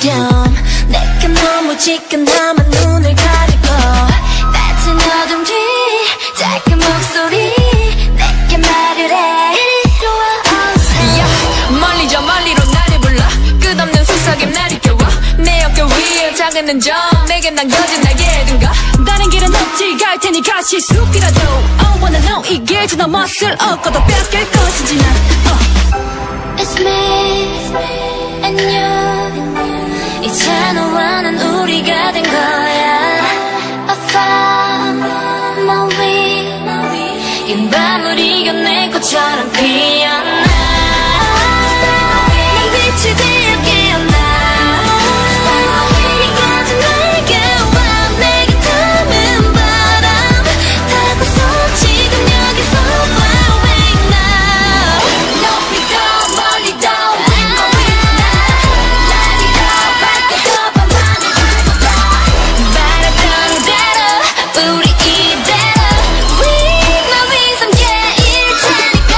어렴 내가 너무 지금 나만 눈을 가리고 같은 어둠 뒤 작은 목소리 내게 말을 해 이리로 와 어서 멀리 저 멀리로 나를 불러 끝없는 속삭임 날 이겨와 내 어깨 위에 작은 흔적 내게 남겨진 나의 든가 다른 길은 없지 갈 테니 가시 숲이라도 I wanna know 이 길 지나 멋을 얻고도 뺏길 것이지 난 It's me and you 이제 너와 난 우리가 된 거야 I found my way 이 밤을 이겨내 꽃처럼 피어나 난 빛이 되어 깨어나 이까지 내게 와 내게 닿은 바람 타고서 지금 여기서 fly away now 높이 더 멀리 더 with my wings now 날이라 밝게 더 밤하늘 붉어져 바랬던 대로 우리 이대로 with my wings 함께일 테니까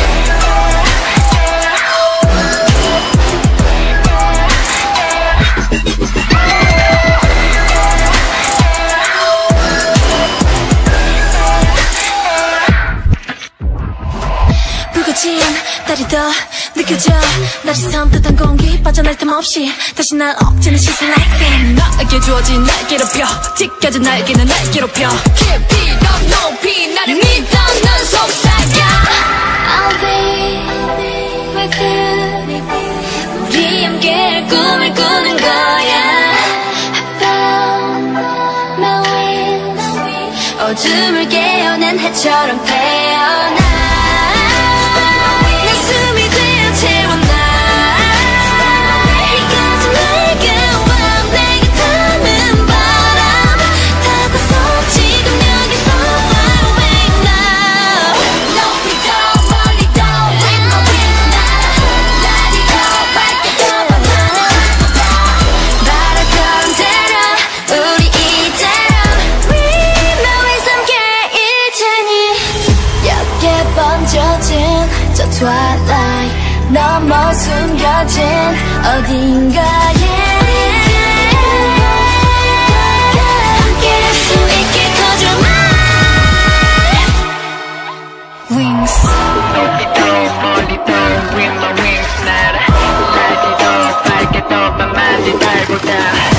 불거진 달이 더 느껴져 나를 선뜻한 공기 빠져날 틈 없이 다시 날 억지는 시선 like that 나에게 주어진 날개로 펴 찢겨진 날개는 날개로 펴 깊이 더 높이 나를 믿어 넌 속삭여 I'll be with you 우리 함께 꿈을 꾸는 거야 I found my wings 어둠을 깨어낸 해처럼 태어나 내 숨이 되어 채워나 이까지 내게 와 내게 닿는 바람 타고서 지금 여기서 fly away now 높이 더 멀리 더 with my wings now 날이 더 밝게 더 밤하늘 붉어져 바랬던 대로 우리 이대로 with my wings 함께일 테니 옅게 번져진 저 twilight 너머 숨겨진 어딘가에 함께할 수 있게 close your mind Wings 높이 더 멀리 더 with my wings 날아 날이 더 밝게 더 밤하늘 달고다